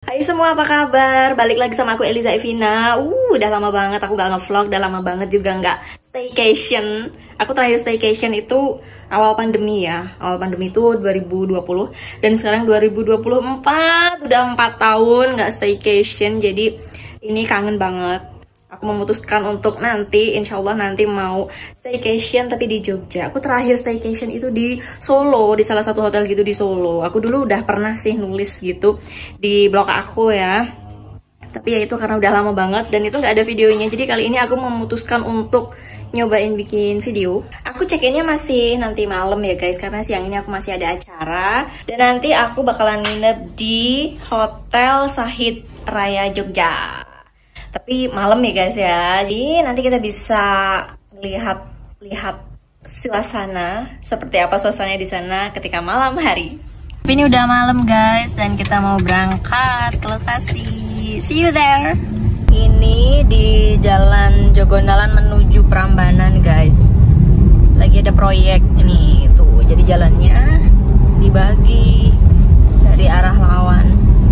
Hai semua, apa kabar? Balik lagi sama aku Eliza Evina. Udah lama banget aku gak nge-vlog, udah lama banget juga gak staycation. Aku terakhir staycation itu awal pandemi ya. Awal pandemi itu 2020 dan sekarang 2024, udah 4 tahun gak staycation. Jadi ini kangen banget. Aku memutuskan untuk nanti, insya Allah nanti mau staycation tapi di Jogja. Aku terakhir staycation itu di Solo, di salah satu hotel gitu di Solo. Aku dulu udah pernah sih nulis gitu di blog aku ya. Tapi ya itu karena udah lama banget dan itu nggak ada videonya. Jadi kali ini aku memutuskan untuk nyobain bikin video. Aku check-innya masih nanti malam ya guys, karena siang ini aku masih ada acara. Dan nanti aku bakalan nginep di Hotel Sahid Raya Jogja. Tapi malam ya guys ya. Jadi nanti kita bisa lihat suasana seperti apa suasananya di sana ketika malam hari. Tapi ini udah malam guys dan kita mau berangkat ke lokasi. See you there. Ini di Jalan Jogondalan menuju Prambanan guys. Lagi ada proyek ini tuh. Jadi jalannya dibagi dari arah lawan.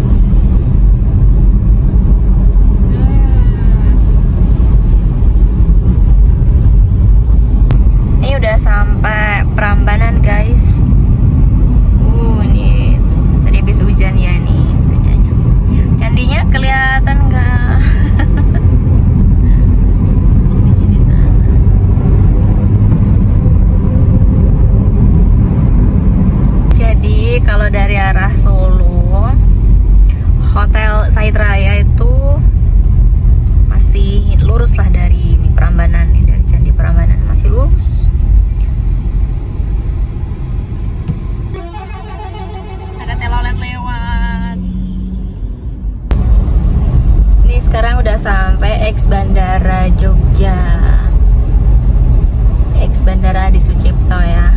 Ini udah sampai Prambanan guys. Ini tadi habis hujan ya nih bacanya. Candinya kelihatan nggak? Candinya di sana. Jadi kalau dari arah Solo, Hotel Sahid Raya itu masih lurus lah dari ini Prambanan nih, dari Candi Prambanan masih lurus. Telolet lewat. Ini sekarang udah sampai X Bandara Jogja. X Bandara Adi Sucipto ya.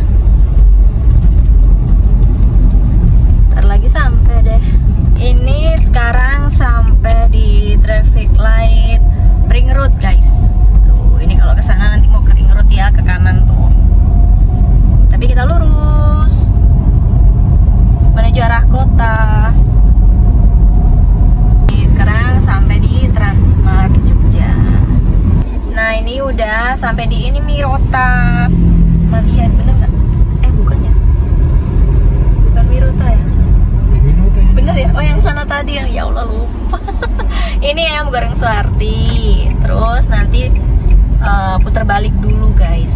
Ntar lagi sampai deh. Ini sekarang sampai di traffic light Ring Road guys. Tuh, ini kalau ke sana nanti mau ke Ring Road ya, ke kanan tuh. Tapi kita lurus menuju arah kota. Sekarang sampai di Transmart Jogja. Nah ini udah sampai di ini Mirota. Lihat bener nggak? Bukan ya? Bukan Mirota ya? Bener ya? Oh yang sana tadi yang ya Allah lupa. Ini ayam goreng Suharti. Terus nanti putar balik dulu guys.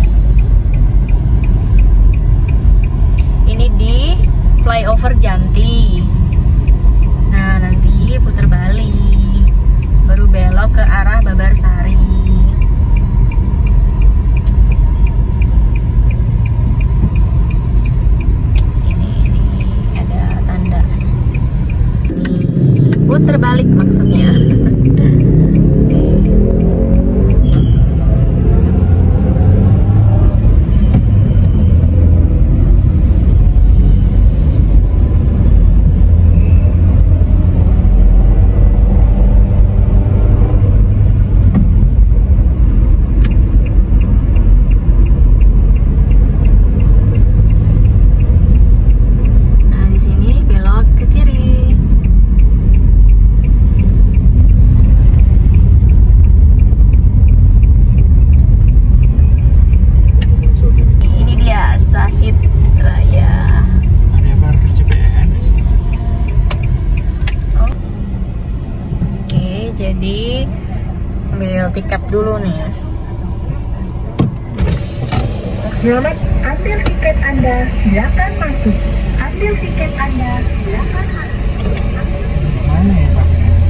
Ini di flyover Janti. Nah nanti putar balik baru belok ke arah Babarsari. Sini ini ada tanda. Putar balik maksudnya. Jadi ambil tiket dulu nih. Selamat, ambil tiket Anda, silakan masuk. Ambil tiket Anda, silakan masuk. Mana ya Pak?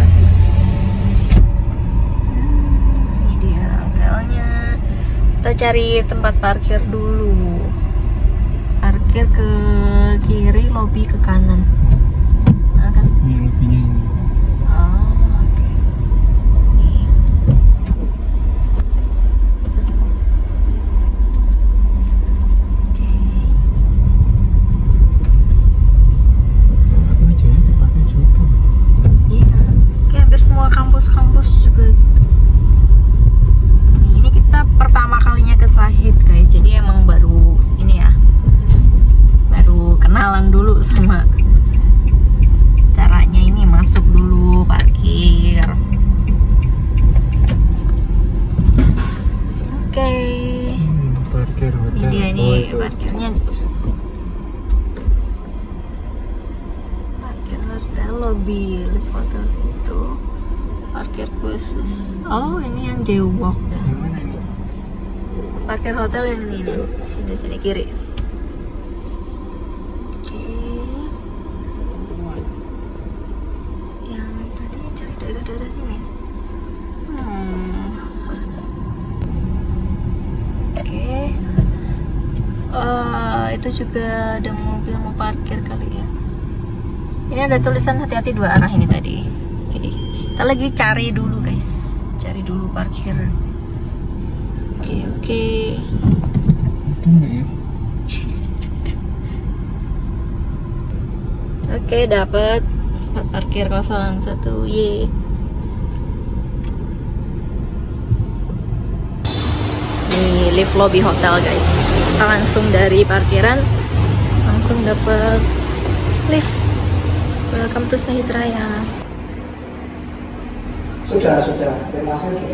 Ini dia hotelnya. Kita cari tempat parkir dulu. Parkir ke kiri, lobi ke kanan. Nah, kan? Ini lobinya ini. Kampus juga gitu. Ini kita pertama kalinya ke Sahid guys, jadi emang baru ini ya, baru kenalan dulu sama mobil. Hotel situ parkir khusus. Oh, ini yang Jaywalk dah. Gimana ini? Parkir hotel yang ini nih. Sini kiri. Oke. Yang tadi cari daerah-daerah sini. Oke. Itu juga ada mobil mau parkir kali ya. Ini ada tulisan hati-hati 2 arah ini tadi. Oke. Kita lagi cari dulu guys. Cari dulu parkir. Oke. Itu enggak ya? Oke, dapat parkir kosong 1 Y. Nih lift lobby hotel guys. Kita langsung dari parkiran langsung dapat lift. Welcome to Sahid Raya. Sudah. Terima kasih.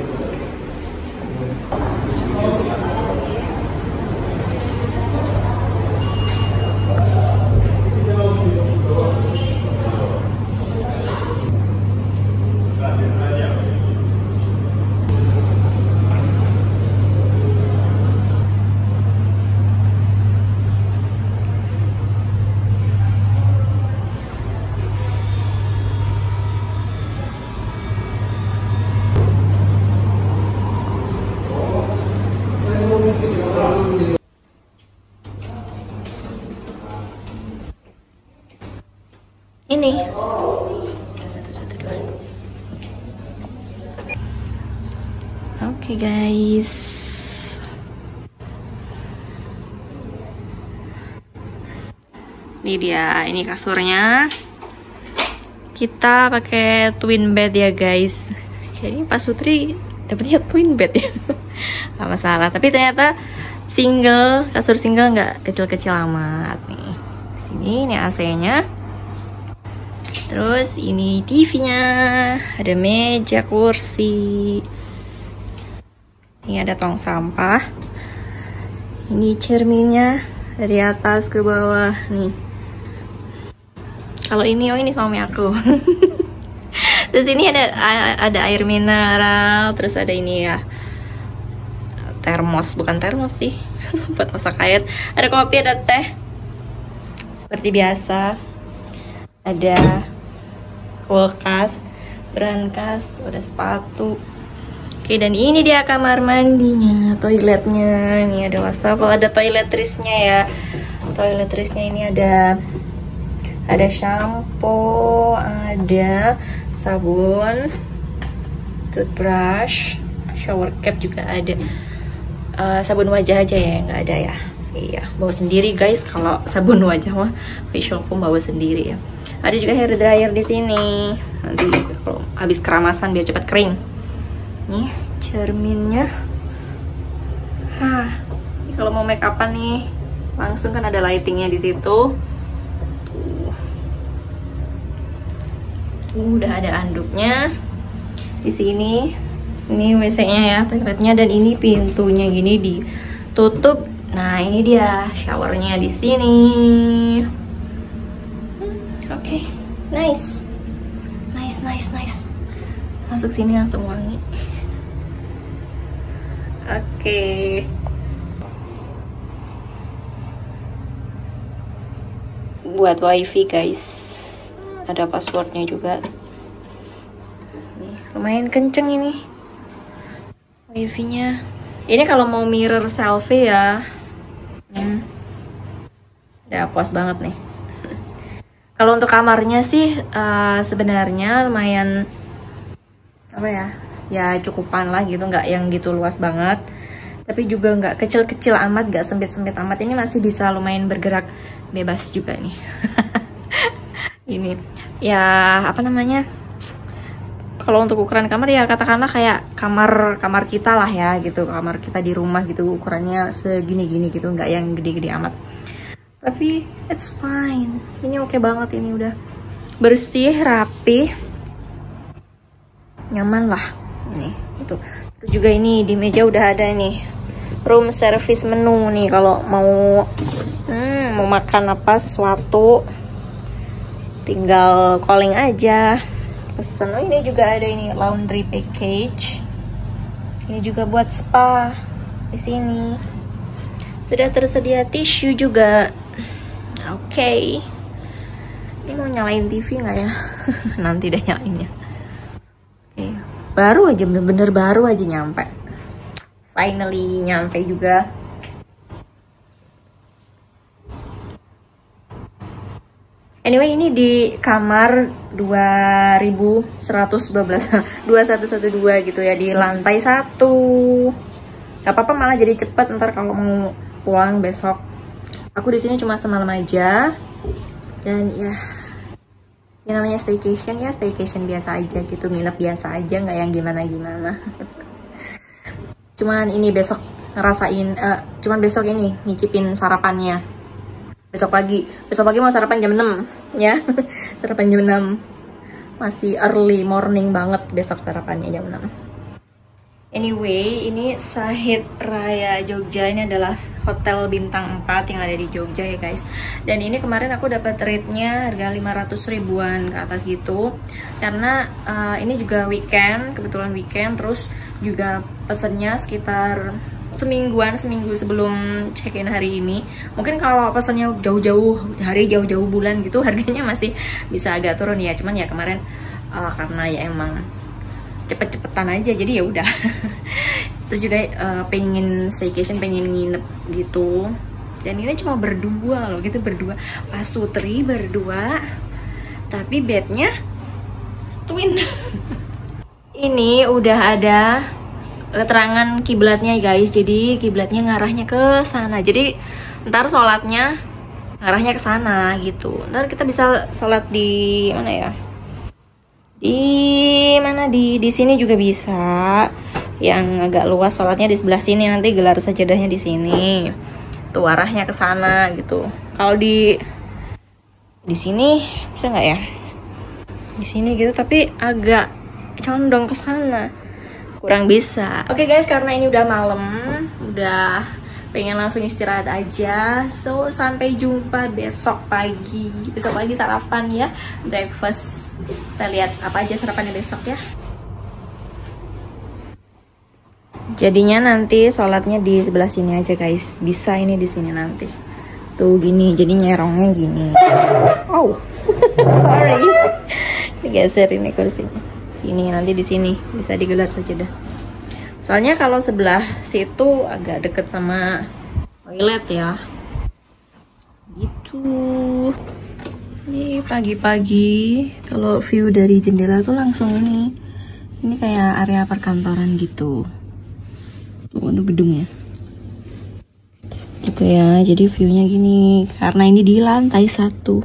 Ini. Oke guys. Ini dia, ini kasurnya. Kita pakai twin bed ya guys. Kayaknya Pak Sutri dapetnya twin bed ya. Gak masalah, tapi ternyata single, kasur single nggak kecil-kecil amat nih. Sini ini AC-nya. Terus ini TV-nya, ada meja, kursi. Ini ada tong sampah. Ini cerminnya dari atas ke bawah nih. Kalau ini, oh ini suami aku. Terus ini ada air mineral, terus ada ini ya termos, bukan termos sih, buat masak air. Ada kopi, ada teh, seperti biasa. Ada kulkas, brankas, udah sepatu. Oke, dan ini dia kamar mandinya, toiletnya. Ini ada wastafel, ada toiletrisnya ya. Toiletrisnya ini ada shampoo, ada sabun, toothbrush, shower cap juga ada. Sabun wajah aja ya, nggak ada ya. Iya, bawa sendiri guys. Kalau sabun wajah mah facial foam bawa sendiri ya. Ada juga hair dryer di sini. Nanti kalau habis keramasan biar cepat kering. Nih cerminnya. Ini kalau mau make upan nih, langsung kan ada lightingnya di situ. Udah ada anduknya di sini. Ini WC-nya ya, toiletnya, dan ini pintunya gini ditutup. Nah, ini dia showernya di sini. Oke, nice. Masuk sini langsung wangi. Oke. Buat wifi guys, ada passwordnya juga. Nih, lumayan kenceng ini wifi-nya. Ini kalau mau mirror selfie ya, udah puas banget nih. Kalau untuk kamarnya sih sebenarnya lumayan apa ya? Ya cukupan lah gitu, nggak yang gitu luas banget. Tapi juga nggak kecil-kecil amat, nggak sempit-sempit amat. Ini masih bisa lumayan bergerak bebas juga nih. Ini ya apa namanya? Kalau untuk ukuran kamar ya katakanlah kayak kamar kita lah ya gitu, kamar kita di rumah gitu, ukurannya segini-gini gitu, nggak yang gede-gede amat. Tapi it's fine, ini oke banget, ini udah bersih, rapi, nyaman lah ini itu. Terus juga ini di meja udah ada nih room service menu nih kalau mau makan apa sesuatu. tinggal calling aja, pesen. Oh, ini juga ada ini laundry package. Ini juga buat spa. Di sini sudah tersedia tisu juga. Oke. Ini mau nyalain TV nggak ya? Nanti deh nyalainnya. Oke. Baru aja, bener-bener baru aja nyampe. Finally nyampe juga. Anyway, ini di kamar 2112 2112 gitu ya, di lantai 1. Gak apa-apa, malah jadi cepet ntar kalau mau pulang besok. Aku di sini cuma semalam aja. Dan ya namanya staycation ya, staycation biasa aja gitu, nginep biasa aja, nggak yang gimana-gimana. Cuman ini besok ngerasain, cuman besok ini ngicipin sarapannya. Besok pagi mau sarapan jam 6 ya. Sarapan jam 6. Masih early morning banget besok sarapannya jam 6. Anyway, ini Sahid Raya Jogja. Ini adalah hotel bintang 4 yang ada di Jogja ya guys. Dan ini kemarin aku dapat rate-nya harga 500 ribuan ke atas gitu. Karena ini juga weekend, kebetulan weekend. Terus juga pesennya sekitar seminggu sebelum check-in hari ini. Mungkin kalau pesennya jauh-jauh hari, jauh-jauh bulan gitu, harganya masih bisa agak turun ya. Cuman ya kemarin karena ya emang cepet-cepetan aja, jadi ya udah. Terus juga pengen staycation, pengen nginep gitu. Dan ini cuma berdua loh, gitu berdua. Pasutri berdua, tapi bednya twin. Ini udah ada keterangan kiblatnya guys. Jadi kiblatnya ngarahnya ke sana. Jadi ntar sholatnya ngarahnya ke sana gitu. Ntar kita bisa sholat di mana ya? Di sini juga bisa. Yang agak luas sholatnya di sebelah sini, nanti gelar sajadahnya di sini. Tuh arahnya ke sana gitu. Kalau di sini bisa nggak ya? Di sini gitu, tapi agak condong ke sana. Kurang bisa. Oke guys, karena ini udah malam, udah pengen langsung istirahat aja. So, sampai jumpa besok pagi. Besok pagi sarapan ya, breakfast. Kita lihat apa aja sarapannya besok ya. Jadinya nanti sholatnya di sebelah sini aja guys. Bisa ini di sini nanti. Tuh gini, jadi nyerongnya gini. Oh, sorry. Digeser ini kursinya. Sini, nanti di sini bisa digelar saja dah. Soalnya kalau sebelah situ agak deket sama toilet ya. Gitu. Ini pagi-pagi kalau view dari jendela tuh langsung ini kayak area perkantoran gitu. Tuh untuk gedungnya. Gitu ya. Jadi viewnya gini karena ini di lantai 1.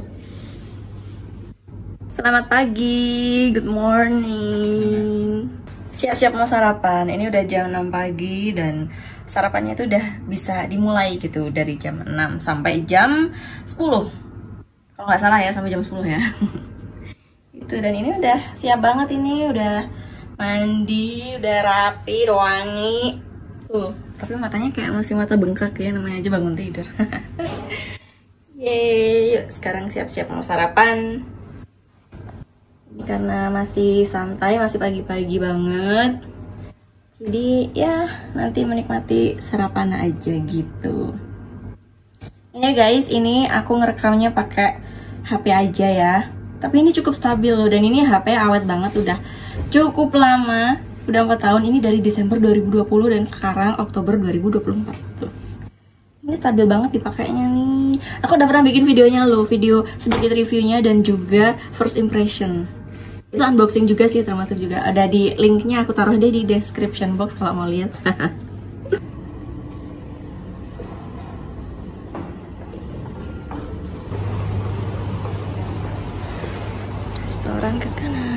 Selamat pagi, good morning. Siap-siap mau sarapan. Ini udah jam 6 pagi dan sarapannya itu udah bisa dimulai gitu dari jam 6 sampai jam 10. Kalau nggak salah ya, sampai jam 10 ya. Itu, dan ini udah siap banget, ini udah mandi, udah rapi, udah wangi. Tuh, tapi matanya kayak masih mata bengkak ya, namanya aja bangun tidur. Yeay, yuk sekarang siap-siap mau sarapan. Ini karena masih santai, masih pagi-pagi banget. Jadi ya nanti menikmati sarapan aja gitu. Ini guys, ini aku ngerekamnya pakai HP aja ya. Tapi ini cukup stabil loh, dan ini HP awet banget, udah cukup lama. Udah 4 tahun, ini dari Desember 2020 dan sekarang Oktober 2024 tuh. Ini stabil banget dipakainya nih. Aku udah pernah bikin videonya loh, video sedikit reviewnya dan juga first impression. Itu unboxing juga sih, termasuk juga ada di linknya, aku taruh deh di description box kalau mau lihat. Restoran ke kanan.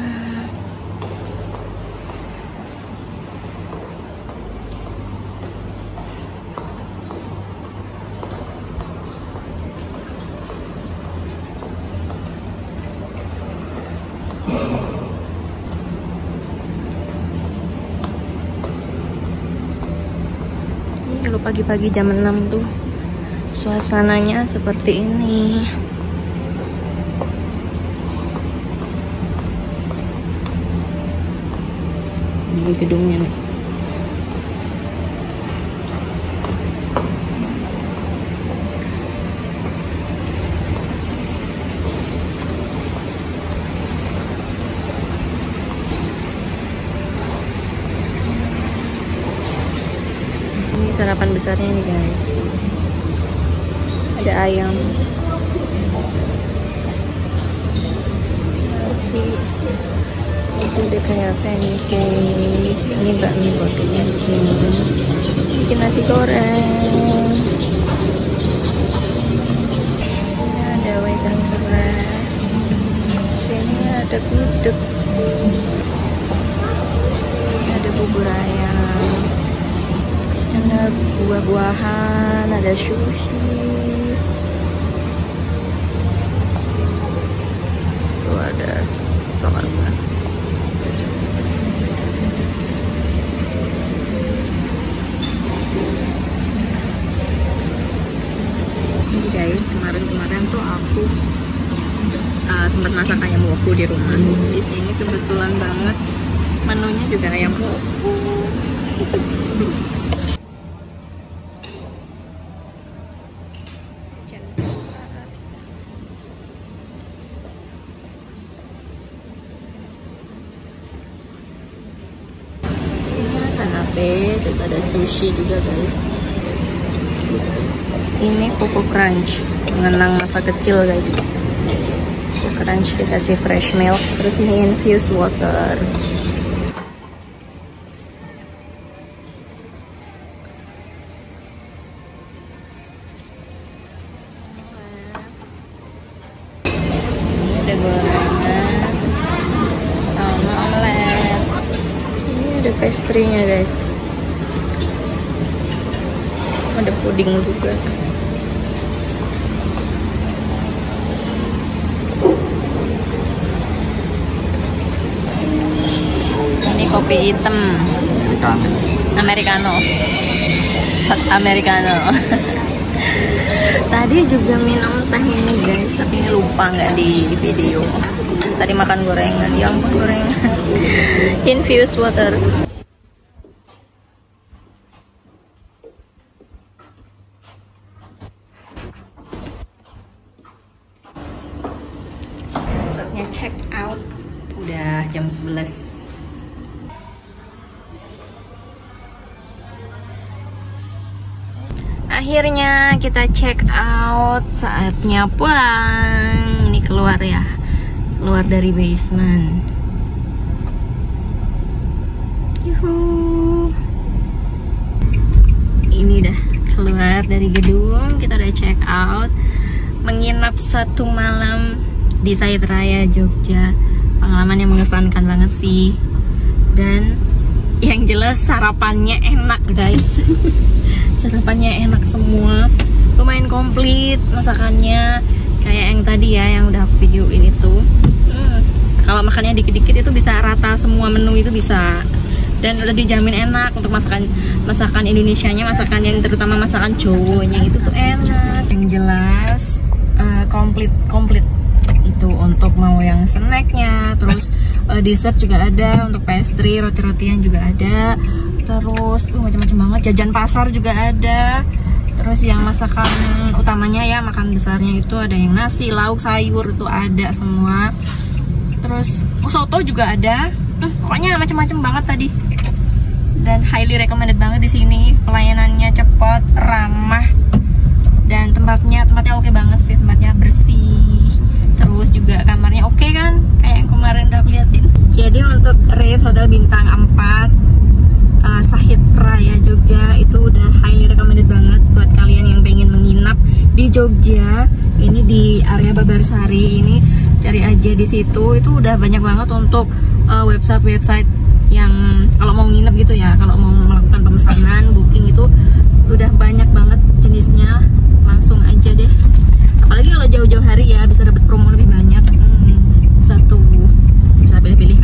Kalau pagi-pagi jam 6 tuh suasananya seperti ini. di gedungnya nih. Ini sarapan besarnya nih guys. Ada ayam, nasi, itu udah kayak pancake. Ini bakmi botolnya di sini. Bikin nasi goreng. Ini ada wedang serai. Sini ada gudeg. Ada bubur ayam. Ada buah-buahan, ada sushi. Tuh ada shawarma. Ini guys, kemarin tuh aku tempat masak ayam woku di rumah. Di sini kebetulan banget menunya juga ayam woku. Terus ada sushi juga guys. Ini Coco Crunch, mengenang masa kecil guys. Coco Crunch dikasih fresh milk. Terus ini infused water. Ini ada gorengan sama omelet. Ini ada pastry-nya guys. Ada puding juga. Ini kopi hitam Americano. Hot Americano. Tadi juga minum teh ini guys, tapi lupa nggak di video. Tadi makan gorengan, ya ampun gorengan. Infused water. Saatnya check out. Udah jam 11. Akhirnya kita check out, saatnya pulang. Ini keluar ya, keluar dari basement. Yuhu. Ini udah keluar dari gedung, kita udah check out. Menginap 1 malam di Sait Raya Jogja. Pengalaman yang mengesankan banget sih. Dan yang jelas sarapannya enak guys. Sarapannya enak semua, lumayan komplit masakannya, kayak yang tadi ya yang udah aku videoin itu. Kalau makannya dikit-dikit itu bisa rata semua menu itu bisa, dan udah dijamin enak untuk masakan Indonesianya, masakan yang terutama masakan Jawanya itu tuh enak. Yang jelas komplit itu untuk mau yang snacknya, terus dessert juga ada, untuk pastry, roti-rotian juga ada. Terus macam-macam banget, jajan pasar juga ada. Terus yang masakan utamanya ya, makan besarnya itu ada yang nasi, lauk, sayur itu ada semua. Terus soto juga ada. Pokoknya macam-macam banget tadi. Dan highly recommended banget di sini. Pelayanannya cepat, ramah, dan tempatnya oke banget sih. Tempatnya bersih. Terus juga kamarnya oke kan, kayak yang kemarin udah aku liatin. Jadi untuk rate hotel bintang 4 Sait Raya Jogja itu udah highly recommended banget buat kalian yang pengen menginap di Jogja. Ini di area Babarsari ini, cari aja di situ. Itu udah banyak banget untuk website yang kalau mau nginep gitu ya, kalau mau melakukan pemesanan, booking itu udah banyak banget jenisnya. Langsung aja deh. Apalagi kalau jauh-jauh hari ya, bisa dapat promo lebih banyak. Bisa pilih-pilih